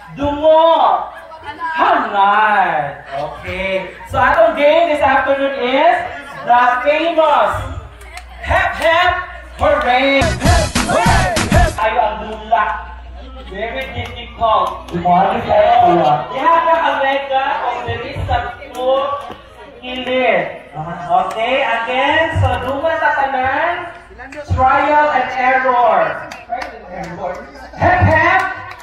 Dungo. Hangat. Okay. So our game this afternoon is the famous HepHep Hurray. Tayo ang dula. Very difficult. You have to America of the list of food killing. Okay, again, so dunga tatanan, trial and error. HepHep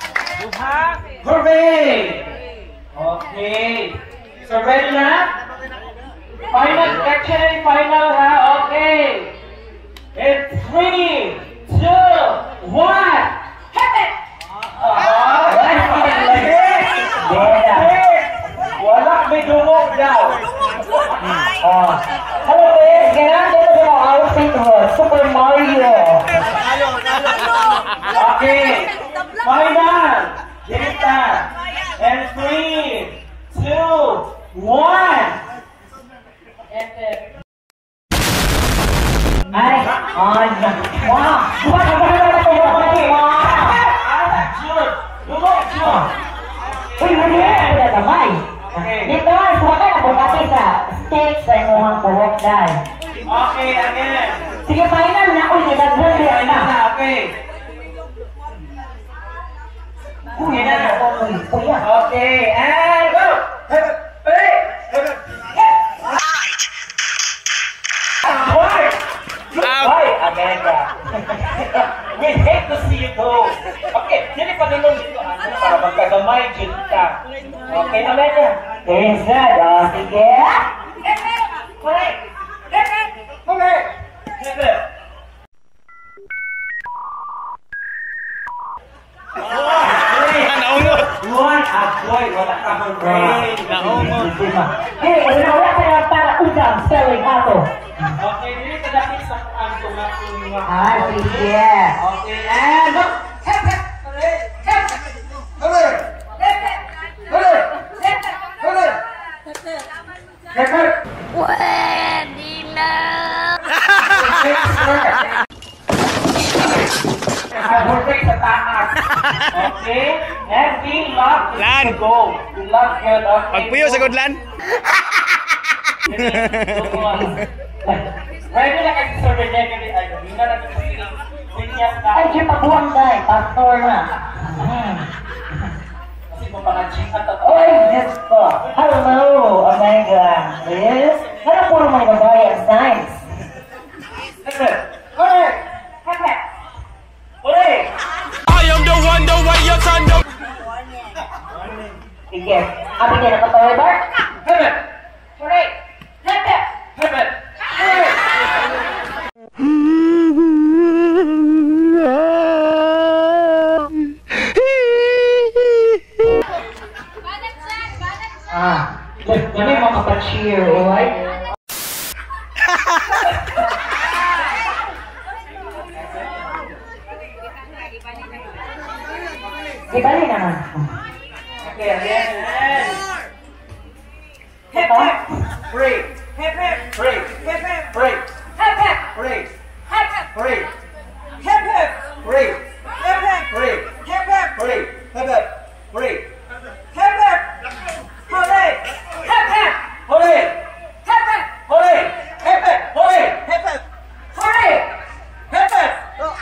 Hurray. Okay. So ready na? Final section and final ha? Okay. It's 3, 2, 1. HepHep! Wala may dungog daw. Hello guys, kailangan dito sa mga outfit mo. Super Mario. Okay. Final. Dita. And 3, 2, 1. Ay, on. Wow. Uy, mali na damay. Dito, suwaka na bukati sa steak sa imuhang buhok dahil. Okay, again. Sige, final na. Uy, nilagyan din na. Okay. Uy, na. Okay, and go! Again, we hate to see you go. Okay, sini pa nilong dito. Para magkagamay, dyan ka. Okay, Amanda. Yes, sir. Sige. Hurray! Hurray! Naungot! One, agoy, wala ka hurray. Naungot! Hey, wala ka na para udang spelling ako. Okay, dili ka dapat sa ang tumatulungan. Ah, sige. Okay, and go! HepHep! Hurray! HepHep! Hurray! HepHep! Hurray! HepHep! Hurray! HepHep! Pwede na! Hurray sa taas. Okay? And we love to go. We love good. Okay. Pagpuyo sa Godlan. Ready na kasi sa Renegade. Ay, hindi na natin sinyas na. Ay, siya pabuang dahil. Pastor na. Kasi mo mga chingat at Oy, Diyos ko. Hello, Omega. Yes? Ano po naman babae ang science? HepHep! Hurray! HepHep! Hurray! I am the one, the way your son don't. Sige. Abi ka na pataway, Bart? HepHep! Hurray! HepHep! HepHep! Hurray! Hindi mo kapag-cheer, alright? Ibali na nga. Okay, again. HepHep! Hurray! HepHep! Hurray! HepHep! Hurray! HepHep! Hurray! HepHep! Hurray! HepHep! Hurray! HepHep! Hurray! HepHep! Hurray! HepHep! Hurray! HepHep! Hooray! HepHep! Hurray! HepHep! Hurray! HepHep! Hurray! HepHep! Hooray! HepHep!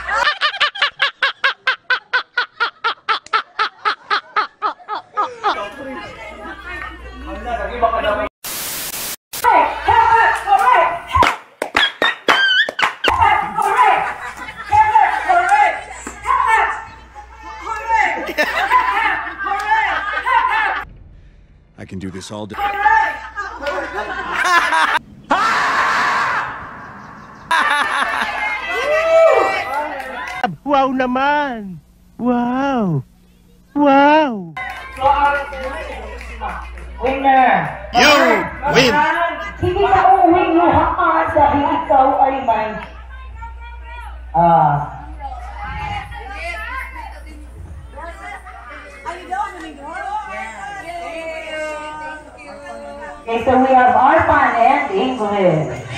I can do this all day. Wow naman! Wow! Wow! Winner! You win! Hindi ka uwing luhaan dahil ikaw ay may... Okay, so we have our fun and English.